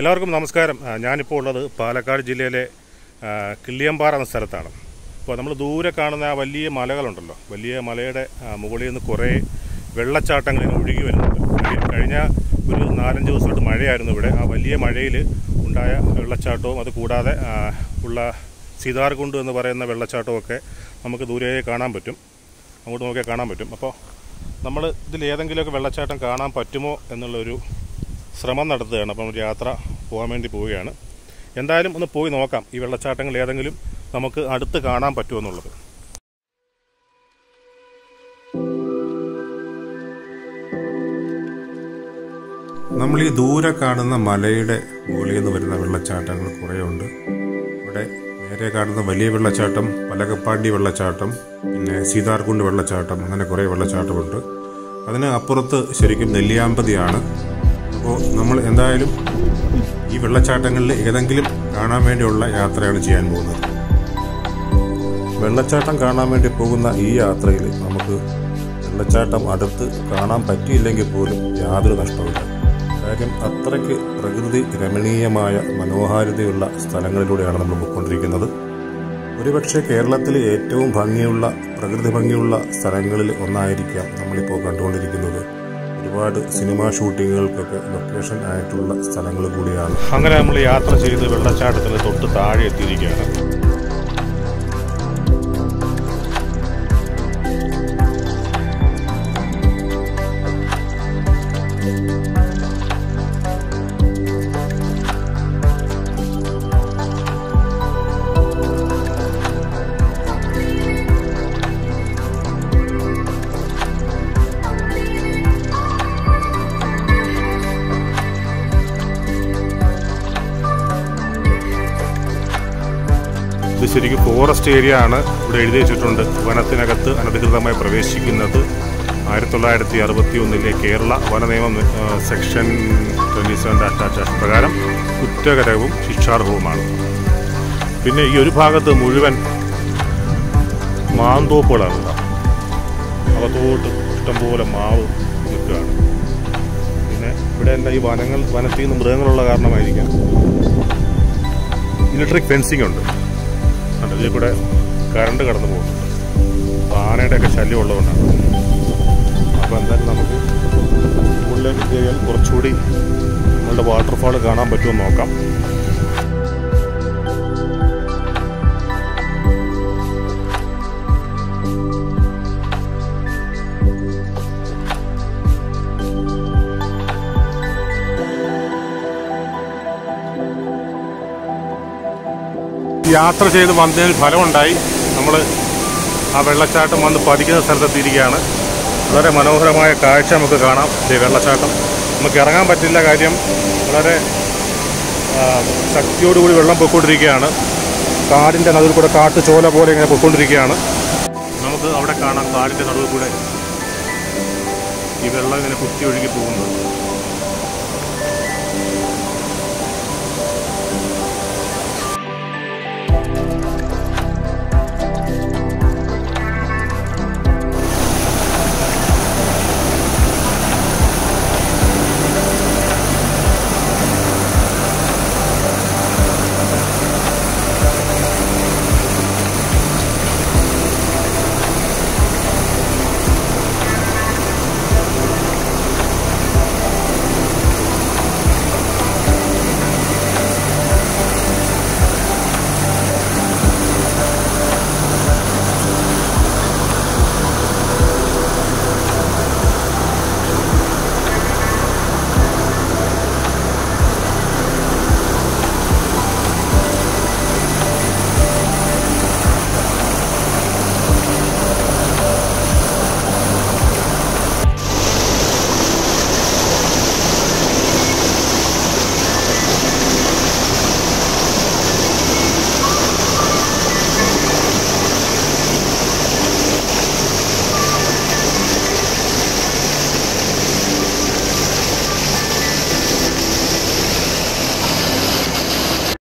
എല്ലാവർക്കും നമസ്കാരം. ഞാനിപ്പോൾ ഉള്ളത് പാലക്കാട് ജില്ലയിലെ കിള്ളിയമ്പാറ എന്ന സ്ഥലത്താണ്. അപ്പോൾ നമ്മൾ ദൂരെ കാണുന്ന ആ വലിയ മലകളുണ്ടല്ലോ, വലിയ മലയുടെ മുകളിൽ നിന്ന് കുറേ വെള്ളച്ചാട്ടങ്ങൾ ഒഴുകി വരുന്നുണ്ട്. കഴിഞ്ഞ ഒരു 4-5 ദിവസമായിട്ട് മഴയായിരുന്നു ഇവിടെ. ആ വലിയ മഴയിൽ ഉണ്ടായ വെള്ളച്ചാട്ടവും അത് കൂടാതെ ഉള്ള സീതാർകുണ്ട് എന്ന് പറയുന്ന വെള്ളച്ചാട്ടമൊക്കെ നമുക്ക് ദൂരെ കാണാൻ പറ്റും, അങ്ങോട്ട് നോക്കിയാൽ കാണാൻ പറ്റും. അപ്പോൾ നമ്മൾ ഇതിൽ ഏതെങ്കിലുമൊക്കെ വെള്ളച്ചാട്ടം കാണാൻ പറ്റുമോ എന്നുള്ളൊരു ശ്രമം നടത്തുകയാണ്. അപ്പം യാത്ര പോകാൻ വേണ്ടി പോവുകയാണ്. എന്തായാലും ഒന്ന് പോയി നോക്കാം ഈ വെള്ളച്ചാട്ടങ്ങൾ ഏതെങ്കിലും നമുക്ക് അടുത്ത് കാണാൻ പറ്റുമെന്നുള്ളത്. നമ്മൾ ഈ ദൂരെ കാണുന്ന മലയുടെ മുകളിൽ നിന്ന് വരുന്ന വെള്ളച്ചാട്ടങ്ങൾ കുറേയുണ്ട്. ഇവിടെ നേരെ കാണുന്ന വലിയ വെള്ളച്ചാട്ടം, പലകപ്പാണ്ടി വെള്ളച്ചാട്ടം, പിന്നെ സീതാർകുണ്ട് വെള്ളച്ചാട്ടം, അങ്ങനെ കുറേ വെള്ളച്ചാട്ടമുണ്ട്. അതിന് അപ്പുറത്ത് ശരിക്കും നെല്ലിയാമ്പതിയാണ്. അപ്പോൾ നമ്മൾ എന്തായാലും ഈ വെള്ളച്ചാട്ടങ്ങളിൽ ഏതെങ്കിലും കാണാൻ വേണ്ടിയുള്ള യാത്രയാണ് ചെയ്യാൻ പോകുന്നത്. വെള്ളച്ചാട്ടം കാണാൻ വേണ്ടി പോകുന്ന ഈ യാത്രയിൽ നമുക്ക് വെള്ളച്ചാട്ടം അടുത്ത് കാണാൻ പറ്റിയില്ലെങ്കിൽ പോലും യാതൊരു നഷ്ടവുമില്ല. കാര്യം അത്രയ്ക്ക് പ്രകൃതി രമണീയമായ മനോഹാരിതയുള്ള സ്ഥലങ്ങളിലൂടെയാണ് നമ്മൾ പോയിക്കൊണ്ടിരിക്കുന്നത്. ഒരുപക്ഷെ കേരളത്തിലെ ഏറ്റവും ഭംഗിയുള്ള പ്രകൃതി ഭംഗിയുള്ള സ്ഥലങ്ങളിൽ ഒന്നായിരിക്കാം നമ്മളിപ്പോൾ കണ്ടുകൊണ്ടിരിക്കുന്നത്. ഒരുപാട് സിനിമാ ഷൂട്ടിങ്ങുകൾക്കൊക്കെ ലൊക്കേഷൻ ആയിട്ടുള്ള സ്ഥലങ്ങൾ കൂടിയാണ്. അങ്ങനെ നമ്മൾ യാത്ര ചെയ്ത് വെള്ളച്ചാട്ടത്തിന് തൊട്ട് താഴെ എത്തിയിരിക്കുകയാണ്. ഇത് ശരിക്കും ഫോറസ്റ്റ് ഏരിയ ആണ്. ഇവിടെ എഴുതി വെച്ചിട്ടുണ്ട്, വനത്തിനകത്ത് അനധികൃതമായി പ്രവേശിക്കുന്നത് 1961 കേരള വന നിയമം സെക്ഷൻ 27 പ്രകാരം കുറ്റകരവും ശിക്ഷാർഹവുമാണ്. പിന്നെ ഈ ഒരു ഭാഗത്ത് മുഴുവൻ മാന്തോപ്പുകളാണ്. അകത്തോട്ട് ഇഷ്ടംപോലെ മാവ് നിൽക്കുകയാണ്. പിന്നെ ഇവിടെ എല്ലാം ഈ വനത്തിൽ നിന്ന് മൃഗങ്ങളുള്ള കാരണമായിരിക്കാം ഇലക്ട്രിക് ഫെൻസിങ് ഉണ്ട്. ഇതിൽ കൂടെ കറണ്ട് കടന്നു പോകുന്നുണ്ട്. ആനയുടെയൊക്കെ ശല്യം ഉള്ളതുകൊണ്ടാണ്. അപ്പോൾ എന്തായാലും നമുക്ക് ഉള്ളിലേക്ക് കയറിയാൽ കുറച്ചുകൂടി നമ്മളുടെ വാട്ടർഫാൾ കാണാൻ പറ്റുമോ നോക്കാം. യാത്ര ചെയ്ത് വന്നതിന് ഫലമുണ്ടായി. നമ്മൾ ആ വെള്ളച്ചാട്ടം വന്ന് പതിക്കുന്ന സ്ഥലത്തെത്തിയിരിക്കുകയാണ്. വളരെ മനോഹരമായ കാഴ്ച നമുക്ക് കാണാം. ഈ വെള്ളച്ചാട്ടം നമുക്ക് ഇറങ്ങാൻ പറ്റില്ല, കാര്യം വളരെ ശക്തിയോടുകൂടി വെള്ളം പൊയ്ക്കൊണ്ടിരിക്കുകയാണ്. കാടിൻ്റെ നടുവിൽ കൂടെ കാട്ടുചോല പോലെ ഇങ്ങനെ പൊയ്ക്കൊണ്ടിരിക്കുകയാണ്. നമുക്ക് അവിടെ കാണാം കാടിൻ്റെ നടുവിൽ കൂടെ ഈ വെള്ളം ഇങ്ങനെ കുത്തി ഒഴുകി പോകുന്നത്.